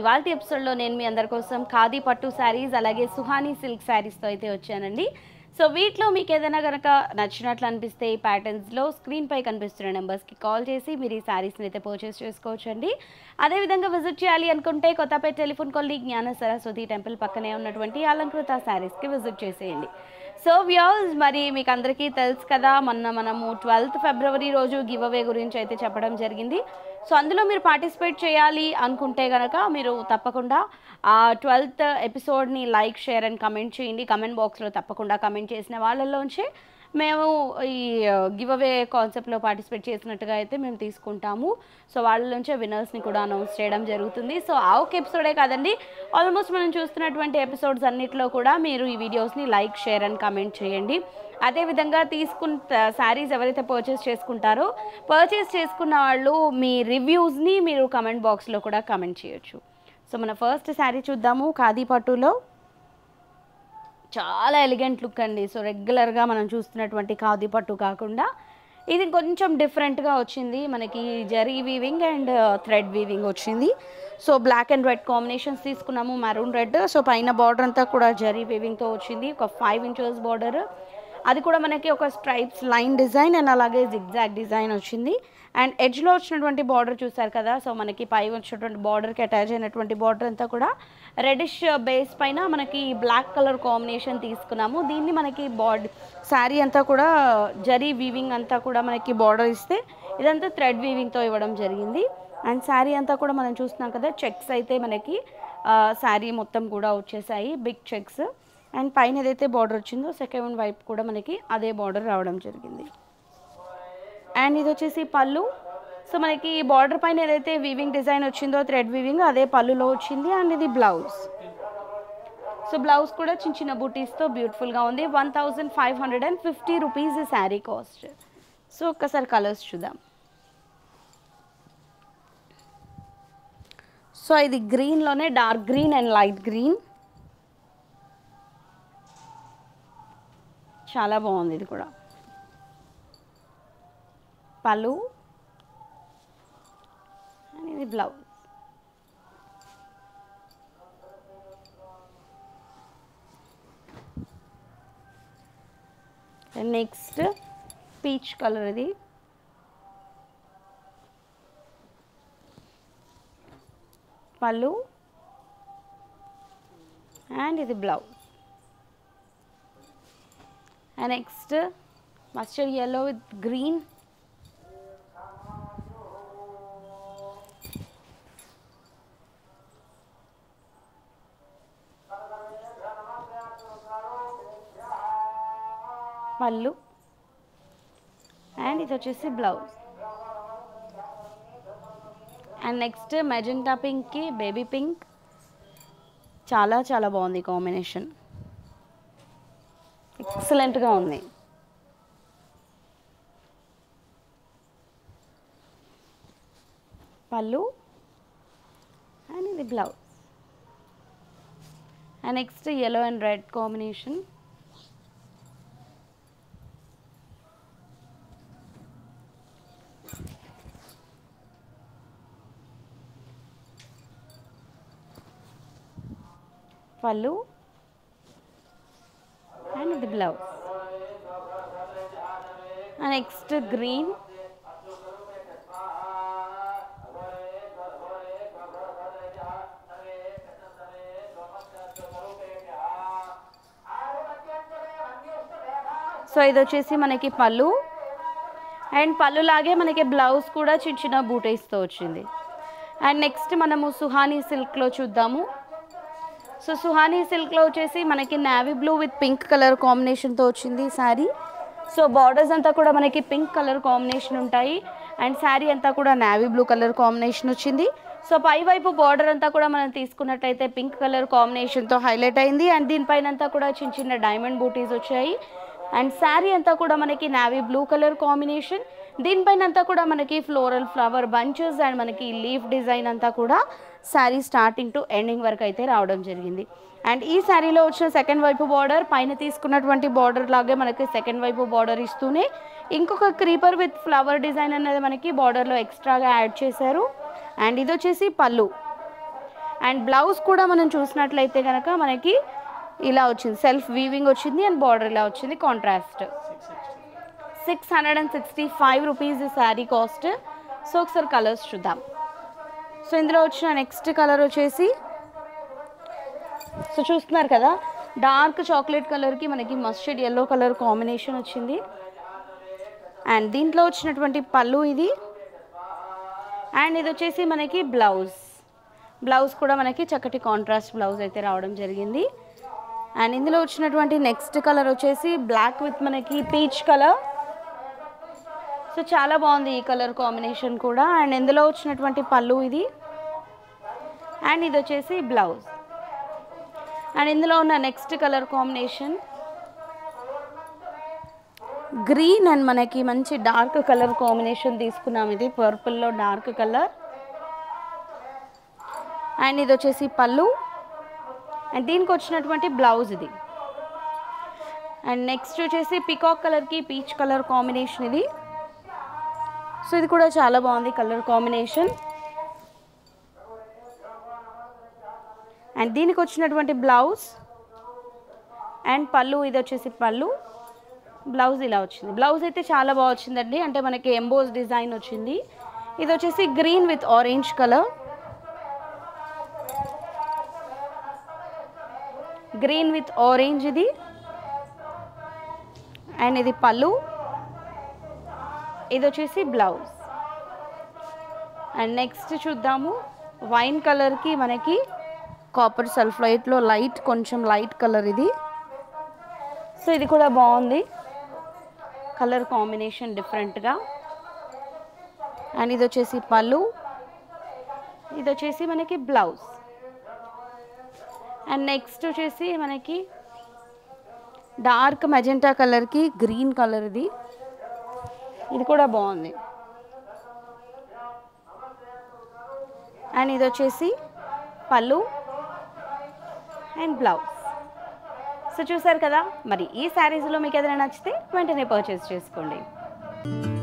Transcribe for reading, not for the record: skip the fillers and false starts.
ఇవాల్టి ఎపిసోడ్లో నేను మీ అందరి కోసం ఖాదీ పట్టు శారీస్ అలాగే సుహానీ సిల్క్ శారీస్తో అయితే వచ్చానండి. సో వీటిలో మీకు ఏదైనా కనుక నచ్చినట్లు అనిపిస్తే ఈ ప్యాటర్న్స్లో స్క్రీన్పై కనిపిస్తున్న నెంబర్స్కి కాల్ చేసి మీరు ఈ శారీస్ని అయితే పర్చేస్ చేసుకోవచ్చండి. అదేవిధంగా విజిట్ చేయాలి అనుకుంటే కొత్తపేట టెలిఫోన్ కాలనీ జ్ఞాన సరస్వతి టెంపుల్ పక్కనే ఉన్నటువంటి అలంకృత శారీస్కి విజిట్ చేసేయండి. సో వ్యూవర్స్, మరి మీకు అందరికీ తెలుసు కదా, మనము 12th ఫిబ్రవరి రోజు గివ్ అవే గురించి అయితే చెప్పడం జరిగింది. సో అందులో మీరు పార్టిసిపేట్ చేయాలి అనుకుంటే కనుక మీరు తప్పకుండా ఆ 12th ఎపిసోడ్ని లైక్, షేర్ అండ్ కమెంట్ చేయండి. కమెంట్ బాక్స్లో తప్పకుండా కమెంట్ చేసిన వాళ్ళల్లోంచి మేము ఈ గివ్ అవే కాన్సెప్ట్లో పార్టిసిపేట్ చేసినట్టుగా అయితే మేము తీసుకుంటాము. సో వాళ్ళ నుంచే విన్నర్స్ని కూడా అనౌన్స్ చేయడం జరుగుతుంది. సో ఆ ఒక ఎపిసోడే కాదండి, ఆల్మోస్ట్ మనం చూస్తున్నటువంటి ఎపిసోడ్స్ అన్నిట్లో కూడా మీరు ఈ వీడియోస్ని లైక్, షేర్ అండ్ కమెంట్ చేయండి. అదేవిధంగా శారీస్ ఎవరైతే పర్చేస్ చేసుకుంటారో పర్చేస్ చేసుకున్న వాళ్ళు మీ రివ్యూస్ని మీరు కమెంట్ బాక్స్లో కూడా కమెంట్ చేయొచ్చు. సో మన ఫస్ట్ శారీ చూద్దాము. ఖాదీ పట్టులో చాలా ఎలిగెంట్ లుక్ అండి. సో రెగ్యులర్గా మనం చూస్తున్నటువంటి ఖాదీ పట్టు కాకుండా ఇది కొంచెం డిఫరెంట్గా వచ్చింది. మనకి zari weaving and thread weaving వచ్చింది. So black and red combinations తీసుకున్నాము, మెరూన్ రెడ్. సో పైన బార్డర్ అంతా కూడా జరీ వీవింగ్తో వచ్చింది. ఒక 5 inches బార్డర్, అది కూడా మనకి ఒక స్ట్రైప్స్ లైన్ డిజైన్ అండ్ అలాగే జిగ్జాగ్ డిజైన్ వచ్చింది. అండ్ ఎడ్జ్లో వచ్చినటువంటి బార్డర్ చూసారు కదా, సో మనకి పై వచ్చినటువంటి బార్డర్కి అటాచ్ అయినటువంటి బార్డర్ అంతా కూడా రెడిష్ బేస్ పైన మనకి బ్లాక్ కలర్ కాంబినేషన్ తీసుకున్నాము. దీన్ని మనకి శారీ అంతా కూడా జరీ వీవింగ్ అంతా కూడా మనకి బార్డర్ ఇస్తే ఇదంతా థ్రెడ్ వీవింగ్తో ఇవ్వడం జరిగింది. అండ్ శారీ అంతా కూడా మనం చూస్తున్నాం కదా, చెక్స్ అయితే మనకి శారీ మొత్తం కూడా వచ్చేసాయి, బిగ్ చెక్స్. అండ్ పైన ఏదైతే బార్డర్ వచ్చిందో సెకండ్ వైపు కూడా మనకి అదే బార్డర్ రావడం జరిగింది. అండ్ ఇది వచ్చేసి పళ్ళు. సో మనకి బార్డర్ పైన ఏదైతే వీవింగ్ డిజైన్ వచ్చిందో థ్రెడ్ వీవింగ్, అదే పళ్ళులో వచ్చింది. అండ్ ఇది బ్లౌజ్. సో బ్లౌజ్ కూడా చిన్న చిన్న బూటీస్తో బ్యూటిఫుల్గా ఉంది. 1550 రూపీస్ ఈ శారీ కాస్ట్. సో ఒక్కసారి కలర్స్ చూద్దాం. సో ఇది గ్రీన్లోనే dark green and light green, చాలా బాగుంది. ఇది కూడా పళ్ళు అండ్ ఇది బ్లౌజ్. నెక్స్ట్ పీచ్ కలర్, ఇది పళ్ళు అండ్ ఇది blouse. And next mustard yellow with green, pallu and ఇది వచ్చేసి బ్లౌజ్. అండ్ నెక్స్ట్ మెజెంటా పింక్కి బేబీ పింక్, చాలా చాలా బాగుంది కాంబినేషన్, ఎక్సలెంట్గా ఉంది. పళ్ళు అండ్ ఇది blouse. And next yellow and red combination, pallu and ఇది బ్లౌజ్. నెక్స్ట్ గ్రీన్, సో ఇది వచ్చేసి మనకి పళ్ళు అండ్ పళ్ళులాగే మనకి బ్లౌజ్ కూడా చిన్న చిన్న బూటీస్తో వచ్చింది. అండ్ నెక్స్ట్ మనము సుహానీ సిల్క్లో చూద్దాము. సో సుహానీ సిల్క్లో వచ్చేసి మనకి navy blue with pink colour కాంబినేషన్తో వచ్చింది శారీ. సో బార్డర్స్ అంతా కూడా మనకి పింక్ కలర్ కాంబినేషన్ ఉంటాయి. అండ్ శారీ అంతా కూడా నేవీ బ్లూ కలర్ కాంబినేషన్ వచ్చింది. సో పై వైపు బార్డర్ అంతా కూడా మనం తీసుకున్నట్టయితే పింక్ కలర్ కాంబినేషన్తో హైలైట్ అయింది. అండ్ దీనిపైన అంతా కూడా చిన్న చిన్న డైమండ్ బూటీస్ వచ్చాయి. అండ్ శారీ అంతా కూడా మనకి నేవీ బ్లూ కలర్ కాంబినేషన్, దీనిపైన అంతా కూడా మనకి ఫ్లోరల్ ఫ్లవర్ బంచెస్ అండ్ మనకి లీఫ్ డిజైన్ అంతా కూడా శారీ స్టార్టింగ్ టు ఎండింగ్ వరకు అయితే రావడం జరిగింది. అండ్ ఈ శారీలో వచ్చిన సెకండ్ వైపు బార్డర్ పైన తీసుకున్నటువంటి బార్డర్ లాగే మనకి సెకండ్ వైపు బార్డర్ ఇస్తూనే ఇంకొక క్రీపర్ విత్ ఫ్లవర్ డిజైన్ అనేది మనకి బార్డర్లో ఎక్స్ట్రాగా యాడ్ చేశారు. అండ్ ఇది వచ్చేసి పళ్ళు. అండ్ బ్లౌజ్ కూడా మనం చూసినట్లయితే కనుక మనకి ఇలా వచ్చింది, సెల్ఫ్ వీవింగ్ వచ్చింది అండ్ బార్డర్ ఇలా వచ్చింది కాంట్రాస్ట్. 665 రూపీస్ ఈ శారీ కాస్ట్. సో ఒకసారి కలర్స్ చూద్దాం. సో ఇందులో వచ్చిన నెక్స్ట్ కలర్ వచ్చేసి, సో చూస్తున్నారు కదా, డార్క్ చాక్లెట్ కలర్కి మనకి మస్టర్డ్ ఎల్లో కలర్ కాంబినేషన్ వచ్చింది. అండ్ దీంట్లో వచ్చినటువంటి పళ్ళు ఇది. అండ్ ఇది వచ్చేసి మనకి బ్లౌజ్ కూడా మనకి చక్కటి కాంట్రాస్ట్ బ్లౌజ్ అయితే రావడం జరిగింది. అండ్ ఇందులో వచ్చినటువంటి నెక్స్ట్ కలర్ వచ్చేసి బ్లాక్ విత్ మనకి పీచ్ కలర్. సో చాలా బాగుంది ఈ కలర్ కాంబినేషన్ కూడా. అండ్ ఇందులో వచ్చినటువంటి పళ్ళు ఇది. అండ్ ఇది వచ్చేసి బ్లౌజ్. అండ్ ఇందులో ఉన్న next colour combination green and మనకి మంచి డార్క్ కలర్ కాంబినేషన్ తీసుకున్నాం. ఇది పర్పుల్లో డార్క్ కలర్. అండ్ ఇది వచ్చేసి పళ్ళు. అండ్ దీనికి వచ్చినటువంటి బ్లౌజ్ ఇది. అండ్ నెక్స్ట్ వచ్చేసి పికాక్ కలర్కి పీచ్ కలర్ కాంబినేషన్ ఇది. సో ఇది కూడా చాలా బాగుంది కలర్ కాంబినేషన్. అండ్ దీనికి వచ్చినటువంటి బ్లౌజ్ అండ్ పళ్ళు, ఇది వచ్చేసి పళ్ళు, బ్లౌజ్ ఇలా వచ్చింది. బ్లౌజ్ అయితే చాలా బాగా వచ్చిందండి, అంటే మనకి ఎంబోస్ డిజైన్ వచ్చింది. ఇది వచ్చేసి green with orange colour, green with orange ఇది. అండ్ ఇది పళ్ళు, ఇది వచ్చేసి బ్లౌజ్. అండ్ నెక్స్ట్ చూద్దాము, వైన్ కలర్కి మనకి కాపర్ సల్ఫైట్లో కొంచెం లైట్ కలర్ ఇది. సో ఇది కూడా బాగుంది కలర్ కాంబినేషన్ డిఫరెంట్గా. అండ్ ఇది వచ్చేసి పళ్ళు, ఇది వచ్చేసి మనకి బ్లౌజ్. అండ్ నెక్స్ట్ వచ్చేసి మనకి డార్క్ మెజెంటా కలర్కి గ్రీన్ కలర్ ఇది. ఇది కూడా బాగుంది. అండ్ ఇది వచ్చేసి పళ్ళు అండ్ బ్లౌజ్. సో చూసారు కదా, మరి ఈ శారీస్లో మీకు ఏదైనా నచ్చితే వెంటనే పర్చేస్ చేసుకోండి.